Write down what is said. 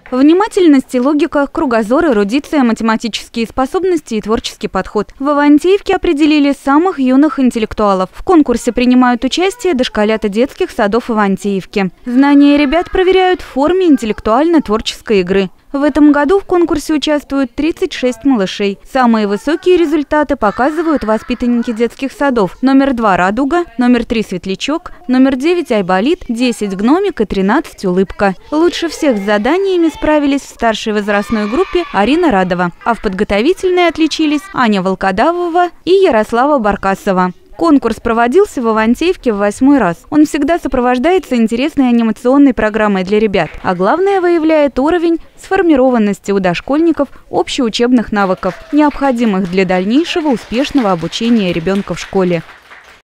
Внимательность и логика, кругозор, эрудиция, математические способности и творческий подход. В Ивантеевке определили самых юных интеллектуалов. В конкурсе принимают участие дошколята детских садов Ивантеевки. Знания ребят проверяют в форме интеллектуально-творческой игры. В этом году в конкурсе участвуют 36 малышей. Самые высокие результаты показывают воспитанники детских садов. Номер 2 – «Радуга», номер 3 – «Светлячок», номер 9 – «Айболит», 10 – «Гномик» и 13 – «Улыбка». Лучше всех с заданиями справились в старшей возрастной группе Арина Радова, а в подготовительной отличились Аня Волкодавова и Ярослава Баркасова. Конкурс проводился в Ивантеевке в 8-й раз. Он всегда сопровождается интересной анимационной программой для ребят, а главное, выявляет уровень сформированности у дошкольников общеучебных навыков, необходимых для дальнейшего успешного обучения ребенка в школе.